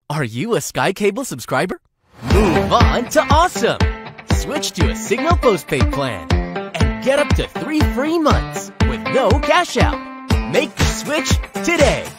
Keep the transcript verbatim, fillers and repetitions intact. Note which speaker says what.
Speaker 1: Are you a SKYcable subscriber? Move on to awesome! Switch to a Cignal Postpaid Plan and get up to three free months with no cash out. Make the switch today.